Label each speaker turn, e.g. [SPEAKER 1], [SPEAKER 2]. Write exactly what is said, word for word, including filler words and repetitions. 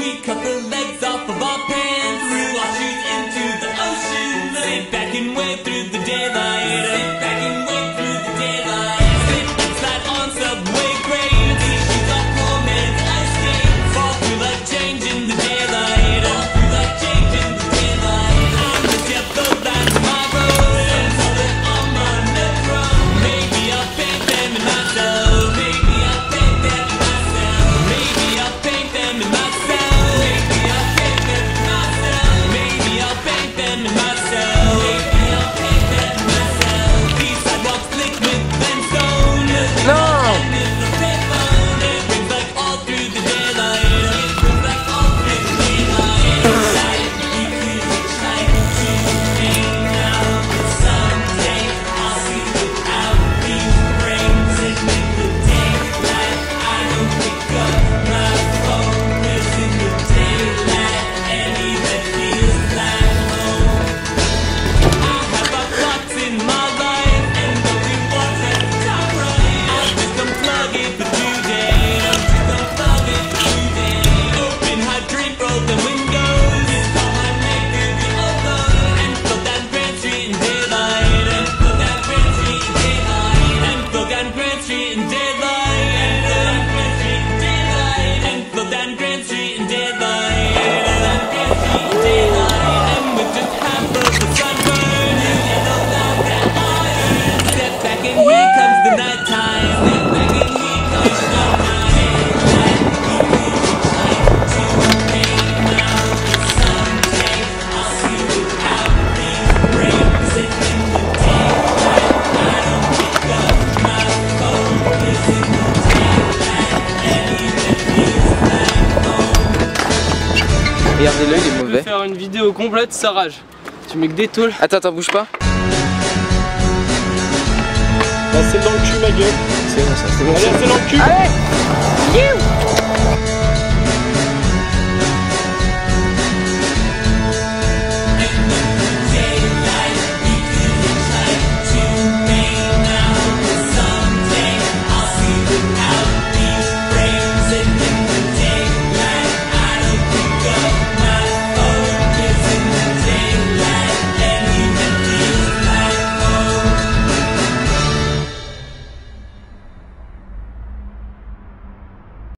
[SPEAKER 1] We cut the legs off of our pants, threw our shoes into the ocean. Sit back and wave through the daylight. Sit back and wave through the daylight. Slip and slide on subway grades. These shoes are poor man's ice skates. Fall through like change in the daylight. Fall through like change in the daylight. I'm the depth of that tomorrow. And so that I'm on the throne. Maybe I'll paint them in myself. Maybe I'll paint them in myself. Maybe I'll paint them in myself. Maybe I'll paint them in myself. Maybe I'll paint them in myself. Maybe I'll paint them in myself. These sidewalks slick with limestone.
[SPEAKER 2] No.
[SPEAKER 1] And it's a payphone. It rings like all through the daylight. It rings like all through the daylight. Like we could hitchhike to hang out, but someday I'll see without these brains. And in the daylight, I don't pick up my phone. 'Cause in the daylight, any that feels like home. I have my thoughts in my life, and only ones at the top right. I'll just unplug it for today. I'll just unplug it for today. Open hydrant, broken windows. Call my name through the ozone. And float down Grand Street in daylight. And float down Grand Street in daylight. And float down Grand Street in daylight. And float down Grand Street in daylight. And float down Grand Street in daylight. And float down Grand Street in daylight. And with just half of the sunburn, you yellow like that iron. Step back and here comes the nighttime. Step back and here comes the nighttime.
[SPEAKER 2] Regardez-le, il est
[SPEAKER 3] Tu peux
[SPEAKER 2] mauvais.
[SPEAKER 3] faire une vidéo complète, ça rage. Tu mets que des tôles.
[SPEAKER 2] Attends, attends, bouge pas.
[SPEAKER 4] Bah c'est dans le cul ma gueule.
[SPEAKER 2] C'est bon ça, c'est bon.
[SPEAKER 4] Allez, c'est dans le cul.
[SPEAKER 2] Allez.